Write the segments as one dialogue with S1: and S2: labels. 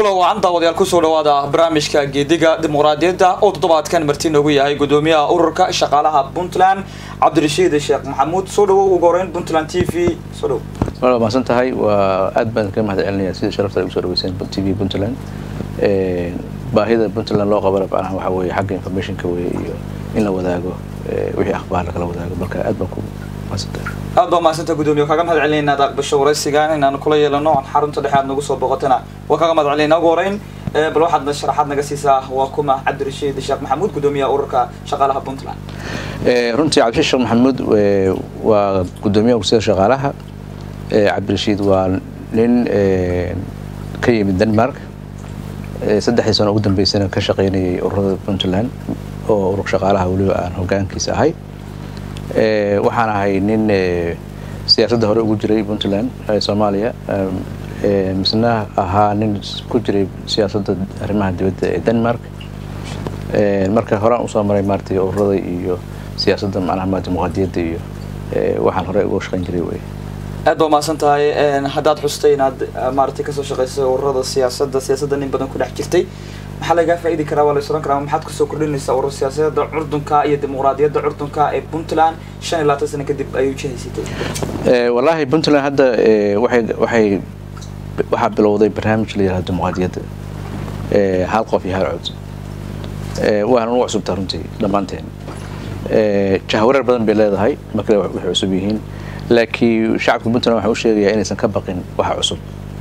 S1: kulan wacan daawadayaal ku soo dhawaada barnaamijka geediga dimuqraadiyadda oo toddobaadkan marti noogu yahay gudoomiyaha ururka shaqaalaha Puntland Cabdirashiid Sheekh Maxamuud soo dhawow ugu horeyn Puntland TV soo dhawow
S2: wala ma santahay waa aad baan ka mahadcelinayaa sida sharafta ugu soo dhaweyseen TV Puntland baahida Puntland loo qabaro macnaha waxa weeye xagga information-ka weeye iyo in la wadaago wixii akhbaar la kala wadaago marka aad baan ku aad baa maasanta gudoomiye kaga mahadcelinayna aqbasho waraysigan inaan kula yeelano xarunta dhexaad nagu soo boqotana waa kaga mahadcelinayna ugu horeyn bal waxaad sharaxaad naga siisaa waa kuma Cabdirashiid Sheekh Maxamuud gudoomiyaha ururka shaqaalaha Puntland runtii Cabdirashiid Sheekh Maxamuud waa gudoomiyaha ururka shaqaalaha Cabdirashiid waa nin ka yimid Denmark saddex sano ugu dambeysana ka shaqeynayay ururada Puntland oo ururka shaqaalaha waliba aan hoggaankiisa ahay waxaan ahay nin siyaasadda hore ugu jiray Puntland Soomaaliya misna ahaa nin ku jiray siyaasadda arrimaha dibadda ee Denmark marka hore aan soo maray maartay ururada iyo siyaasadda macnaha dimuqraadiyadda iyo waxaan hore ugu shaqeyn jiray way
S1: aad baa maasantahay haddaad xustay inaad maartay ka soo shaqeysay ururada siyaasadda nin badan ku dhex jirtay maxaa laga faa'iidi karaa wala isran karaa maxaad ku soo kordhinaysaa urur siyaasadda curdunka iyo dimuqraadiyadda curdunka ee Puntland 25 sano kadib ayuu jihaysatay
S2: wallahi Puntland hadda waxa bilowday barnaamij la yiraahdo dimuqraadiyadda hal qof iyo hal cod waan ugu cusubtaa runtii dhamaanteen jahwareer badan bay leedahay marka waxay cusub yihiin laakiin shacabka Puntland waxa uu sheegayaa inaysan ka baqin waxa cusub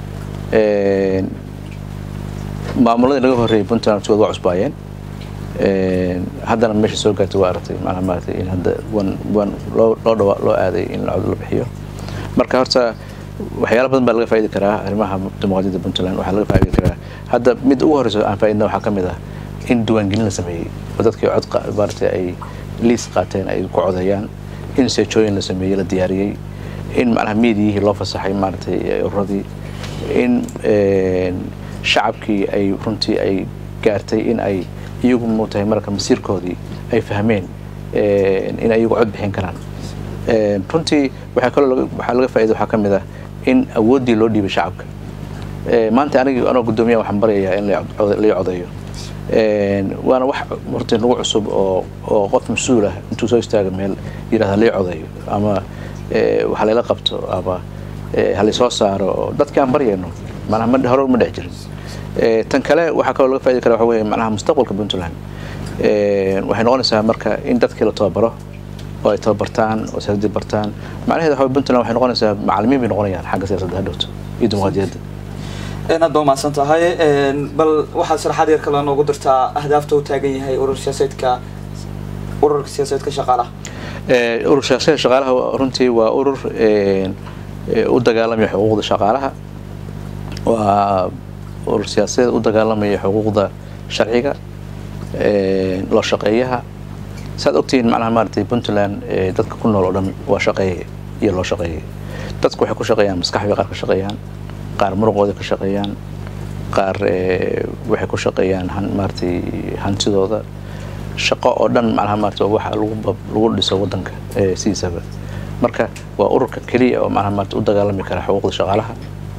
S2: maamulada laga horeeyay Puntland soo waa cusbaayeen haddana meesha soo gaartay waa aragtay macnaha maartay in hadda loo aaday in la bixiyo marka horta waxyaalo badan baa laga faa'iidi karaa arrimaha dimuqraadiyadda Puntland waxa laga faa'iidi karaa hadda mid ugu horeyso aan faa'iidna waxa kamid ah in diiwaangelin la sameeyay dadkii cod maartay ay liis qaateen ay ku codayaan in seejooyin la sameeyay la diyaariyay in macnaha meediyihii loo fasaxay maartay ururadii in shacabkii ay runtii ay gaartay in ay iyagu mootay marka masiirkoodii ay fahmeen in ay iyagu cod bixin karaan runtii waxa laga faa'iido waxa kamid ah in awoodii loo dhiibay shacabka maanta anoo gudoomiyaha waxaan barayaa in la codeeyo waana wax horta nagu cusub oo qof mas'uul ah intuu soo istaago meel yiraahdo la codeeyo ama waxa la qabto ama hal soo saaro dadka aan barayno macnaha hore uma dhex jirin tan kale waxa kale laga faa'iidi karaa waxa weeye macnaha mustaqbalka Puntland waxay noqonaysaa marka in dadkii la tababaro oo ay tababartaan oo siyaasadda bartaan macnaheedu waxa Puntland waxay noqonaysaa macallimiin bay noqonayaan xagga siyaasadda hadhowto iyo dimuqraadiyadda
S1: aad baa maasantahay bal waxa sharaxaad yar kale noogu dirtaa ahdaafta uu taagan yahay ururka siyaasadka shaqaalaha
S2: ururka siyaasadka shaqaalaha runtii waa urur u dagaalamaya xuquuqda shaqaalaha waa urur siyaasadeed u dagaalamaya xuquuqda sharciga loo shaqeeyaha saad ogtiin macnaha maartay Puntland dadka ku nool oo dhan waa shaqeeye iyo loo shaqeeyay dadku waxay ku shaqeeyaan maskaxda qaar ka shaqeeyaan qaar muruqooda ka shaqeeyaan qaar waxay ku shaqeeyaan maartay hantidooda shaqo oo dhan macnaha maartay waxa lagu dhiso wadanka siisaba marka waa ururka kaliya oo macnaha maartay u dagaalami kara xuquuqda shaqaalaha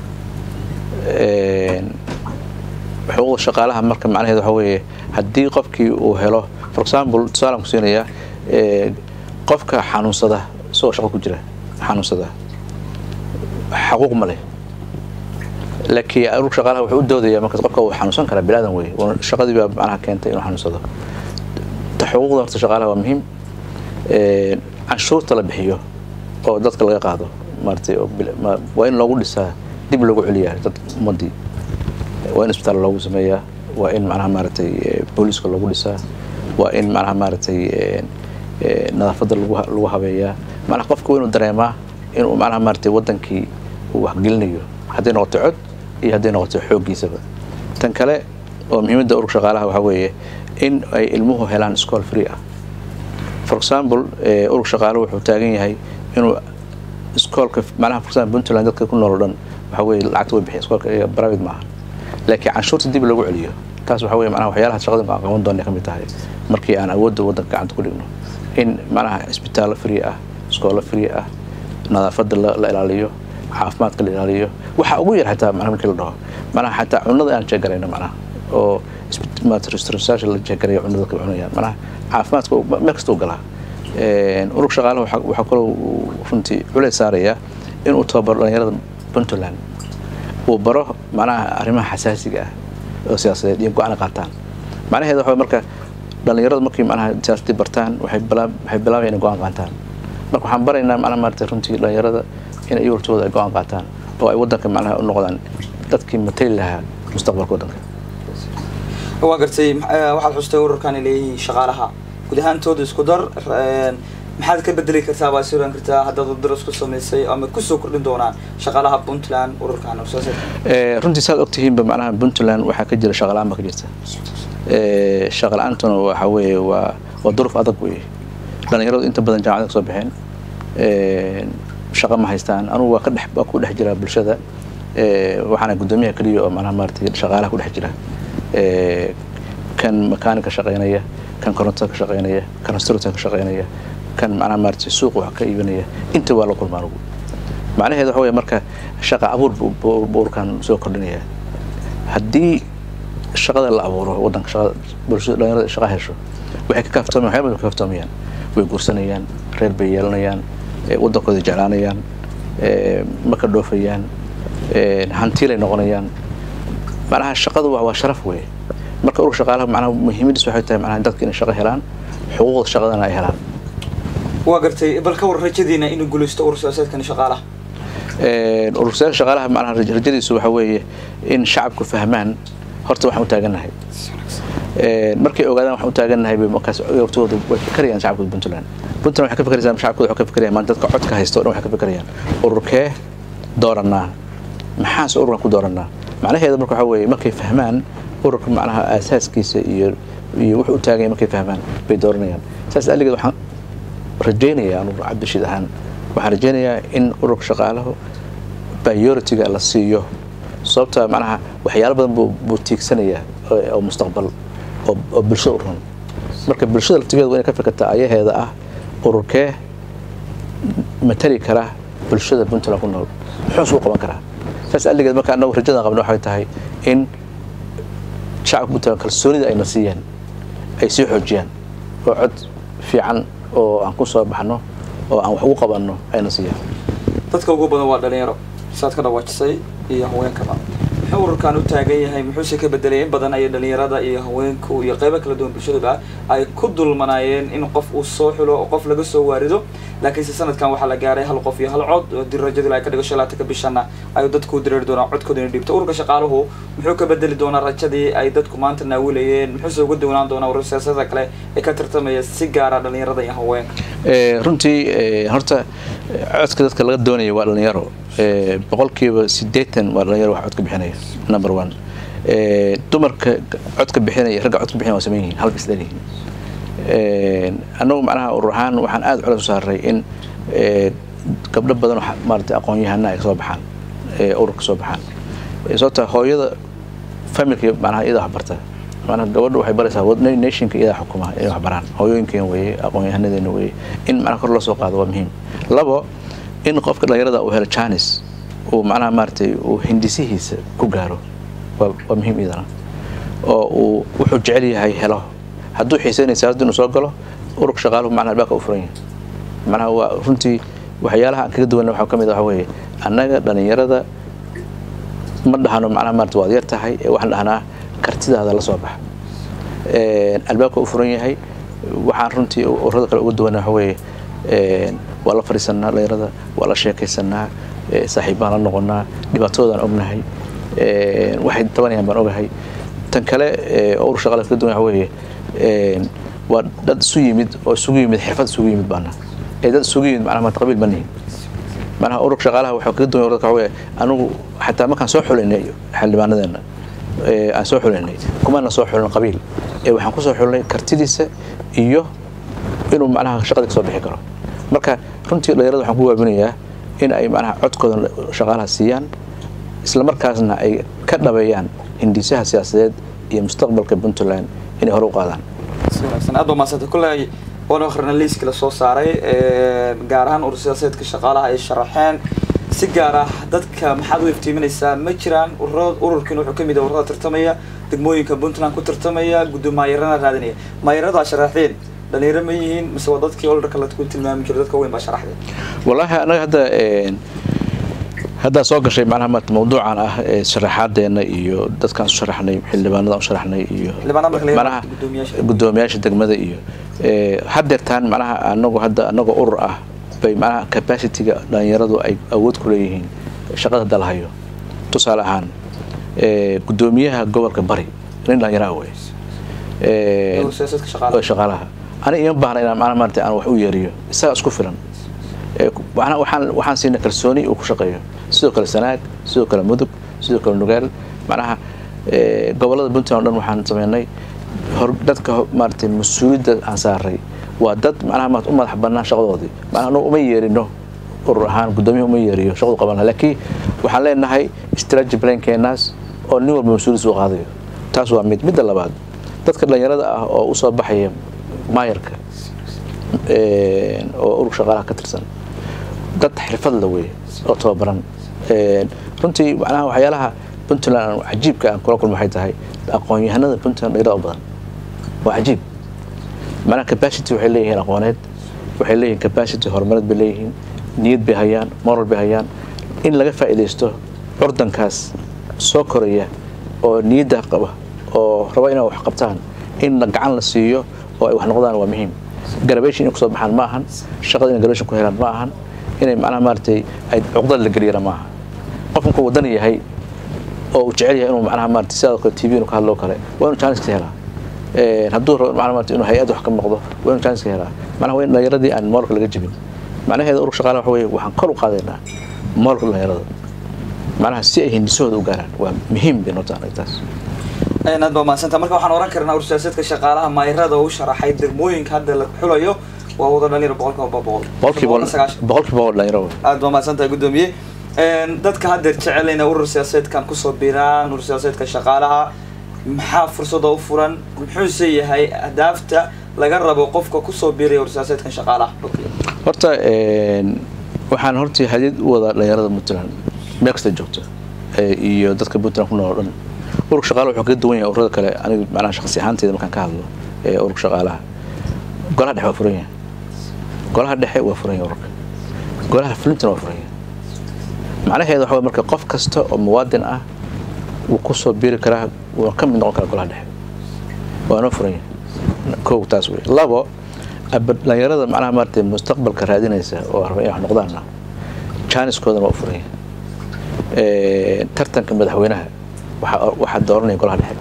S2: xuquuqda shaqaalaha marka macnaheedu waxa weeye haddii qofkii uu helo for example tusaale ku siinaya qofka xanuunsada soo shaqo ku jira xanuunsada xuquuq ma leh laakiin ururka shaqaalaha wuxuu u doodayaa marka qofka uu xanuunsan kara bilaadan way shaqadii baa macnaha keentay inuu xanuunsado xuquuqda horta shaqaalaha waa muhiim canshuurta la bixiyo oo dadka laga qaado maartay waa in loogu dhisaa dib loogu celiyaa dad ummadii waa in isbitaal loogu sameeyaa waa in macnaha maartay booliska loogu dhisaa waa in macnaha maartay nadaafadda lagu habeeyaa macnaha qofku inuu dareemaa inuu macnaha maartay wadankii uu wax gelinayo haddii noqoto cod iyo haddii noqoto xooggiisaba tan kale oo muhiimadda ururka shaqaalaha waxa weeye in ay ilmuhu helaan school free ah for example ururka shaqaaluhu wuxuu taagan yahay inuu iskoolka macnaha for example Puntland dadka ku nool dhan waxa weeye lacagta way bixiyaan iskoolka private maaha laakiin canshuurta dib lagu celiyo taas waxa weeye macnaha waxyaalaha shaqada aan qaban doonay kamid tahay markii aan awoodda wadanka gacanta ku dhigno in macnaha isbitaal free ah iskool free ah nadaafadda la ilaaliyo caafimaadka la ilaaliyo waxa ugu yar xitaa macnaha markii la dhaho معناها حتى عنده أنا شجرينا معناها أو ما ترسترساش اللي شجري عنده كعنيا معناها عافماتك ما كستوجلها أروح شغاله وحقله فهمتي على سارية إنه تبر يرد بنتلان وبره معناها أريمة حساسية سياسية يمكن أنا قاتان معناها هذا هو مركز dhalinyarada markii macnaha siyaasada bartaan waxay bilaabeen go'aan qaataan marka waxaan baraynaa macnaha maartay runtii dhalinyarada in ay urtooda go'aan qaataan oo ay wadanka macnaha u noqdaan dadkii matali lahaa mustaqbalka wadanka
S1: waa gartay waxaad xustay ururkan leeyahay shaqaalaha guud ahaantooda isku dar maxaad ka bedeli kartaa baa suuran kartaa hadda daras ku sameysay ama ku soo kordhin doonaa shaqaalaha Puntland ururkan oo soo
S2: runtii saad ogtihiin ba macnaha Puntland waxa ka jira shaqaalaha ma ka jirta شغل أنتون وحوي وظروف أدق ويه لأن يرد أنت بدن جامعة صباحين شغل ما هيستان أنا وكل حب كل حجرة بالشدة وحنا قدامي كليو معنا مرتي شغالة كل حجرة كان مكانك شغينية كان كرنتك شغينية كان استرتك شغينية كان معنا مرتي سوق وحكايبنية أنت ولا كل ما نقول معناه هذا هو مركز شغل أبور بور كان سوق كلنية هدي الشغل اللي أبوره ودنك شغل برشة لا يرد شغله شو وحكي كفتهم وحيم كفتهميان ويقرصنيان غير بيالنيان ودنك ذي جلانيان مكدوفيان هنتيلي نغنيان معناها الشغل هو شرف ويه مركز أروح شغاله معناها مهم جدا حتى معناها عندك إن شغل هلان حقوق الشغل أنا هلان
S1: وقرتي بالكور رجدينا إنه يقولوا استور سياسات كان شغاله
S2: الرسالة شغالها معناها رجدي سوى حويه إن شعبك فهمان horta waxaan u taaganahay markay ogaadaan waxaan u taaganahay markaas urtooda way fikrayaan shacabka Puntland waxay ka fikrayaan shacabku waxay ka fikrayaan maanta dadka codka haysto oo waxay ka fikrayaan ururkee dooranaa maxaas ururka ku dooranaa macnaheedu marka waxa weeye markay fahmaan ururka macnaha asaaskiisa iyo wuxuu u taagay markay fahmaan bay dooranayaan saas aligeed waxaan rajaynayaa urur Cabdishid ahaan waxaan rajaynayaa in ururka shaqaalaha priority-ga la siiyo sababta macnaha waxyaalo badan buu tiigsanaya oo mustaqbal oo bulshada u run marka bulshada laftigeedu way ka fikirtaa ayaheeda ah ururkee matali kara bulshada Puntland ku nool wuxuu soo qaban karaa saas aligeed marka annagu rajada qabno waxay tahay in shacabka Puntland kalsoonida ay nasiyaan ay sii xoojiyaan oo cod fiican oo aan ku soo baxno oo aan wax ugu qabanno ay nasiyaan
S1: dadka ugu badan waa dhalinyaro saad ka dhawaajisay iyo haweenkaba ururkan u taagan yahay muxuu ka bedelay in badan ay dhalinyarada iyo haweenku iyo qaybo kala duwan bulshada ay ku dulmanayeen in qof uu soo xulo oo qof laga soo waarido laakiin sanadkan waxa la gaaray hal qof iyo hal cod oo dirajada ay ka dhigo 30 bishana ay dadku direer doonaan codkooda in dhibto ururka shaqaaluhu muxuu ka bedeli doonaa rajadii ay dadku maanta naawilayeen muxuu soo guddoonaan doonaa urur siyaasadda kale ee ka tartamaya si gaar ah dhalinyarada iyo haweenka
S2: runtii horta codka dadka laga doonayo waa dhalinyaro boqolkiiba 80 waa dhalinyaro wax codka bixinaya number 1 dumarka codka bixinaya ragga codka bixinaya waa sameeyeen hal bisleeyeen annagu macnaha ururahan waxaan aad culays u saaray in gabdho badan oo maartay aqoon-yahano ay soo baxaan ururka soo baxaan sababta hooyada family macnaha iyada wax barta macnaha gabadhu waxay baraysaa nationka iyada xukuma inay wax baraan hooyooyinkeen weeye aqoon-yahanadeenna weeye in macnaha kor loo soo qaado waa muhiim labo in qofka dhalinyarada uu helo chance uu macnaha maartay uu hindisihiisa ku gaaro waa muhiim idana oo uu wuxuu jecel yahay helo hadduu xiiseynay siyaasada inuu soo galo ururka shaqaaluhu macnaha albaabka u furan yahay macnaha waa runtii waxyaalaha aan kaga duwanna waxaa ka mid ah waxa weeye annaga dhalinyarada ma dhahano macnaha maarta waad yar tahay waxaan dhahnaa kartidaada la soo bax albaabka u furan yahay waxaan runtii ururada kale uga duwanna waxa weeye waa la fariisanaa dhalinyarada waa la sheekaysanaa saaxiibaan la noqonaa dhibaatoodan ognahay waxay tabanayaan baan ogahay tan kale urur shaqaale kaga duwan waxa weeye waa dad isu yimid oo isugu yimid xirfad isugu yimid baana dad isugu yimid macnaha ma qabiil banihin macnaha ururka shaqaalaha waxa kaga duwan ururka waxa weeye anigu xataa markaan soo xulinay xildhibaanadeena aan soo xulinay kuma soo xulin qabiil waxaan ku soo xulinay kartidiisa iyo inuu macnaha shaqada ka soo bixi karo marka runtii dhalinyarada waxaan ku waabinayaa in ay macnaha codkooda shaqaalaha siiyaan isla markaasna ay ka dhabeeyaan hindisaha siyaasadeed iyo mustaqbalka Puntland inay hor u qaadaan
S1: sanado ma saddex kulay oo akhrinay liiska la soo saaray gaar ahaan urur siyaasadeedka shaqaalaha ay sharaxeen si gaar ah dadka maxaad u iftiiminaysaa ma jiraan ururkan wuxuu ka mid ah ururada tartamaya degmooyinka Puntland ku tartamaya guddoomiyayaarana raadinaya maayarada sharaxeen dhalinyaro ma yihiin mise waa dadkii ololka la ku tilmaami jiray dadka weyn baa sharaxday
S2: wallahi anaga hadda soo gashay macnaha mawduucan ah sharaxadeena iyo dadkan soo sharaxnay xildhibaanada u sharaxnay iyo macnaha guddoomiyaasha degmada iyo hadeertaan macnaha anagu urur ah bay macnaha capacity-ga dhalinyaradu ay awood ku leeyihiin shaqada dalhayo tusaale ahaan guddoomiyaha gobolka bari nin dhalinyaro way shaqaalaha أنا يوم بحنا أنا مرت أنا وحوي ريو سأسكو فلان وحنا سينا كرسوني وكشقيه سوق السناك سوق المدب سوق النجار معناها قبل البنت عندنا وحنا سميناي هردت كمرت مسؤولية أنصاري ودت معناها ما تقوم حبنا شغل ذي معناها إنه أمير إنه الرهان قدامي أمير ريو شغل قبلنا لكن وحنا لنا هاي استراتيجي بلان كناس أو نور مسؤول سوق هذا تاسوا مد الله بعد تذكر لنا يرد أو أصاب بحيم maayarka oo urur shaqaalaha ka tirsan dad xirfad la weey oo tababaran runtii macnaha waxyaalaha Puntland cajiibka aan kula kulmay tahay aqoon-yahanada Puntland dheeraad badan waa cajiib macnaha capacity waxay leeyihiin aqooneed waxay leeyihiin capacity horumarineed bay leeyihiin niyad bay hayaan moral bay hayaan in laga faa'iideysto ordankaas soo koraya oo niyadda qaba oo raba inay wax qabtaan in gacan la siiyo oo wax noqdaan waa muhiim garabation in ku soo baxaan ma ahan shaqada in garabation ku helaan ma ahan inay macnaha maartay ay cuqdad la galiyana ma aha qofku wadan yahay oo uu jecel yahay inuu macnaha maartay sidoo TV inuu ka hadlo kale waa inuu chance ka helaa hadduu rabo macnaha maartay inuu hay'ad wax ka noqdo waa inuu chance ka helaa macnaha waa in dhalinyaradii aan moolka laga jibin macnaheedu urur shaqaalaha waxa weeye waxaan kor u qaadaynaa moolka dhalinyarada macnaha si ay hindisooda u gaaraan waa muhiim bay noqdaan intaas
S1: أنا بما سنت مركب وحنا وراك كنا ورسالتك الشغالة ما يراد وش راح يدير موين هذا الحلو ووضعنا لي ربعك وبابول
S2: لا يروي
S1: أنا بما سنت قدومي دتك هذا تعلينا ورسالتك كان كسب بيران ورسالتك الشغالة محافر صدا وفران حسي هاي أهدافته لجرب وقفك كسب بيري ورسالتك الشغالة
S2: هرتا وحنا هرتي حديد وضع لا يراد مثلا ماكس الجوتة iyo dadka Puntland ku nool urur shaqaalaha wuxuu ka duwan yahay ururada kale aniga macnaha shakhsi ahaanteeda markaan ka hadlo urur shaqaalaha golaha dhexe waa furan yahay golaha dhexe waa furan yahay ururka golaha fulinta waa furan yahay macnaheedu waxa marka qof kasta oo muwaadin ah uu ku soo biiri karaa uu ka mid noqon karaa golaha dhexe waana furan yahay koow taas weey labo dhalinyarada macnaha maartay mustaqbalka raadinaysa oo raba inay wax noqdaan chance-kooda waa furan yahay tartanka madaxweynaha waxa dooranay golaha dhexe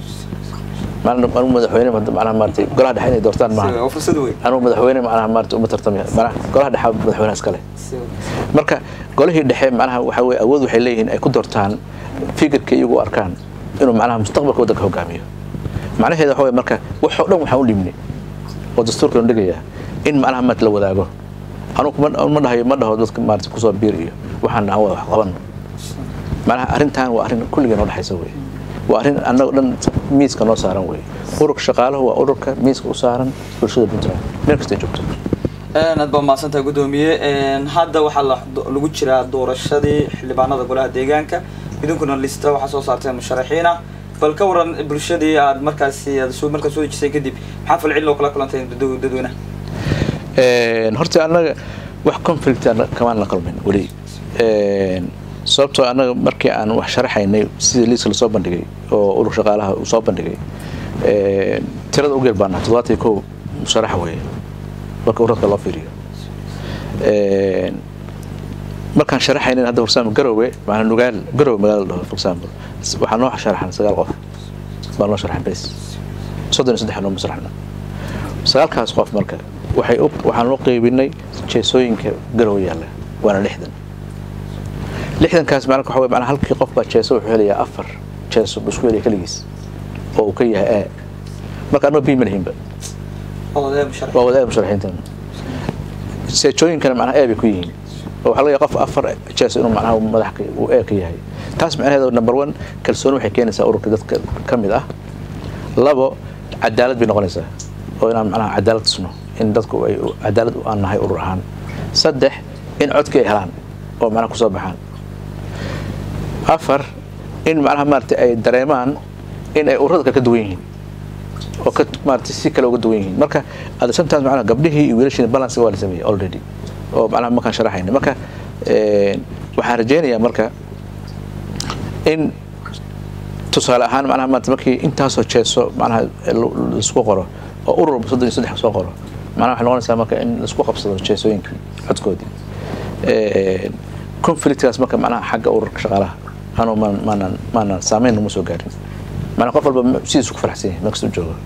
S2: maanu madaxweyne macnaha maartay golaha dhexe inay doortaan maaha anu madaxweyne macnaha maartay uma tartamaya macnaha golaha dhexe madaxweynaha iskale marka golihii dhexe macnaha waxa weey awood waxay leeyihiin ay ku doortaan fikirka iyagu arkaan inuu macnaha mustaqbalka waddanka hogaamiyo macnaheedu waxa weey marka wax oo dhan waxa u dhimnay oo dastuurka loo dhigaya in macnaha mad la wadaago anu ma dhaho dadka maartay ku soo biir iyo waxaan aan wax qaban معناها أرنتان وأرن كل جنود حيسوي وأرن أنا قلنا ميز كانوا صارن وي أورك شغاله هو أورك ميز وصارن كل شيء بنترا ميركس تجوبته
S1: أنا بما سنت قدومية هذا وحلا لوجود شراء دور الشدي اللي بعنا ذا كلها ديجانك بدون كنا لسته وحصل صارتين مشارحينا فالكورن بالشدي مركز سو مركز سو يجسي كديب حفل علو كلا تين دودونا
S2: نهرت أنا وحكم في كمان نقل من ولي sababtoo anaga markii aan wax sharaxaynay sida liiska la soo bandhigay oo urur shaqaalaha uu soo bandhigay tirada ugu yarbaana 71 musharax weeye marka ururka loo fiiriyo markaan sharaxaynay hadda farsamo garowe macna nugaal garowe magaalada for example waxaan noo sharaxan 9 qof baan noo sharaxan bas 33 noo sharaxna 9 kaas qof marka waxaan loo qaybinay jeesooyinka garowe yaala waana 60 kaas macna waxa weey macna halkii qof baa jeeso wuxuu helayaa 4 jeeso isku helay kaligiis oo ka yahay marka anoo bii malhiinba oo wadaad musharaxiinta seejooyinkana macna ay ku yihiin oo waxa laga qof 4 jeeso inuu macna madaxka uu ka yahay taas macnaheedu number 1 kalsooni waxay keenaysaa ururka dadka kamid ah labo cadaalad bay noqonaysaa oo inaan macna cadaalad isno in dadku ay cadaalad u nahay urur ahaan saddex in codka ay helaan oo macnaha ku soo baxaan afar in macnaha maartay ay dareemaan in ay ururada ka duwan yihiin oo ka maartay si kale uga duwan yihiin marka at the same time macnaha gabdhihii iyo wiilashii balance waa la sameeyay already oo macnaha ma kan sharaxayna marka waxaan rajaynayaa marka in tusaale ahaan macnaha maartay markii intaasoo jeeso macnaha isku qoro oo urur 33 soo qoro macnaha waxa noqonaysaa marka in isku qabsado jeesooyinka codkoodii conflictkaas marka macnaha xagga ururka shaqaalaha anu maanan saameyn uma soo gaarin macnaha qof walba sidiisu ku faraxsan yahay markasta u joogo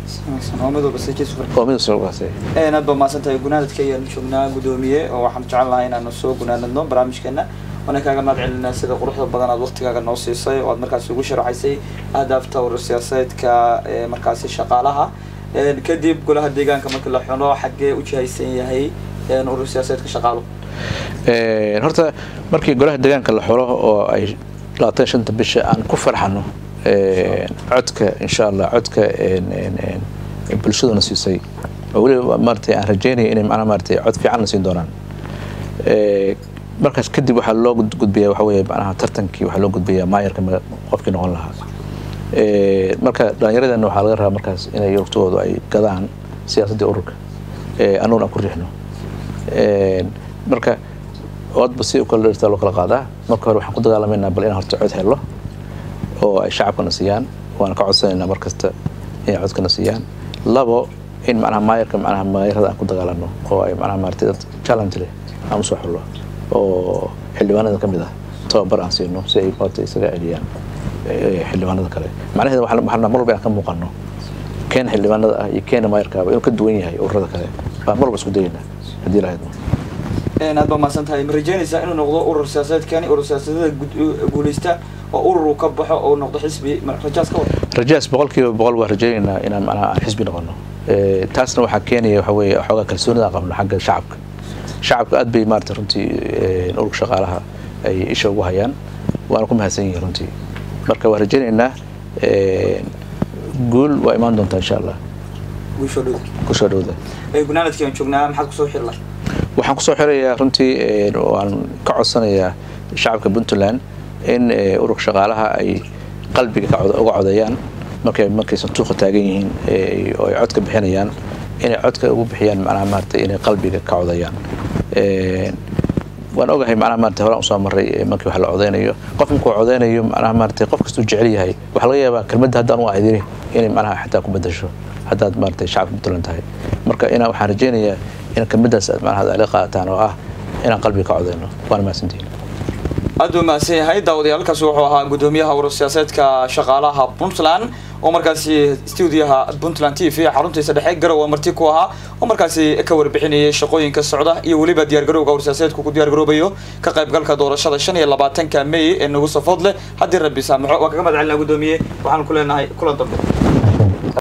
S1: aad baa mahadsantahay gunaanadka ayaanu joognaa gudoomiye oo waxaan jecel lahaa inaanu soo gunaanadno barnaamijkeena وانا كاغا ماد علينا سيده قروxda badan aad waqtigaaga noo siisay oo aad markaas ugu sharaxaysay ahdaafta urur siyaasadeedka markaas shaqaalaha kadib golaha deegaanka marka la xuno xagee u jihaysan yahay urur siyaasadeedka shaqaaluhu
S2: horta markii golaha deegaanka la xulo oo ay 25 bisha aan ku farxano codka insha Allah codka bulshaduna siisay oo wali martay aan rajeynay inay macna martay cod fiican siin doonaan markaas kadib waxa loo gudbiyaa waxa weeye macnaha tartankii waxa loo gudbiyaa maayarka qofkii noqon lahaa marka dhalinyaradan waxa laga rabaa markaas inay ururtooda ay gadaan siyaasadda ururka anuna ku riixno marka codba si kala dhirta loo kala qaadaa marka hore waxaan ku dagaalamayna bal in horta cod helo oo ay shacabkana siiyaan waan ka codsanaynaa markasta inay codkana siiyaan labo in macnaha maayarka macnaha maayarada aan ku dagaalano oo ay macnaha maartay challenge leh aan soo xulo oo xildhibaanada kamid ah tababar aan siino si ay qoto isaga celiyaan xildhibaanada kale macnaheedu waxa mar walba ka muuqano keen xildhibaanada ah iyo keen maayarkaaba inuu ka duwan yahay ururada kale baa mar walba isku dayna hadii la haydo
S1: aad baa maasantahay rajaynaysaa inuu noqdo urur siyaasadeedkani urur siyaasadeed guuleysta oo urur ka baxo oo noqdo xisbi rajaas ka wada
S2: rajaas 100% waa rajaynaynaa inaan macnaha xisbi noqono taasna waxa keenaya waxa weeye xogaa kalsoonida qabno xagga shacabka aad bay maartay runtii ururka shaqaalaha ay isha ugu hayaan waana ku mahadsan yihiin runtii marka waa rajaynaynaa guul waa imaan doontaa insha Allah kusoo dhawda
S1: gunaanadkii aan joognaa maxaad kusoo xirlay
S2: waxaan kusoo xirayaa runtii waan ka codsanayaa shacabka Puntland in ururka shaqaalaha ay qalbiga uga codayaan markay santuuqa taagan yihiin oo ay codka bixinayaan inay codka ugu bixiyaan macnaha maartay inay qalbiga ka codayaan waan ogahay macnaha maartay hore aan soo maray markii wax la codeynayo qof markuu codeynayo macnaha maartay qof kastuu jecel yahay waxa laga yaabaa kelmadda haddaan u aydin inay macnaha xataa ku bedesho haddaad maartay shacabka Puntland tahay marka inaan waxaan rajaynayaa in kelmaddaas macnaha aad la qaataan oo ah inaan qalbiga ka codeyno waan mahadsantihiin
S1: aad ma sahay daawadayaalkaas wuxuu ahaa gudoomiyaha urur siyaasadeedka shaqaalaha Puntland oo markaasi stuudiyaha Puntland TV xaruntiisa dhexe garow marti ku ahaa oo markaasi ka warbixinayay shaqooyinka socda iyo waliba diyaar garowga urur siyaasadeedku ku diyaar garoobayo ka qaybgalka doorashada 25 May ee nagu soo fadle hadii rabbi saamaxo waa kaga madcalina gudoomiye waxaan ku leenahay kula dambe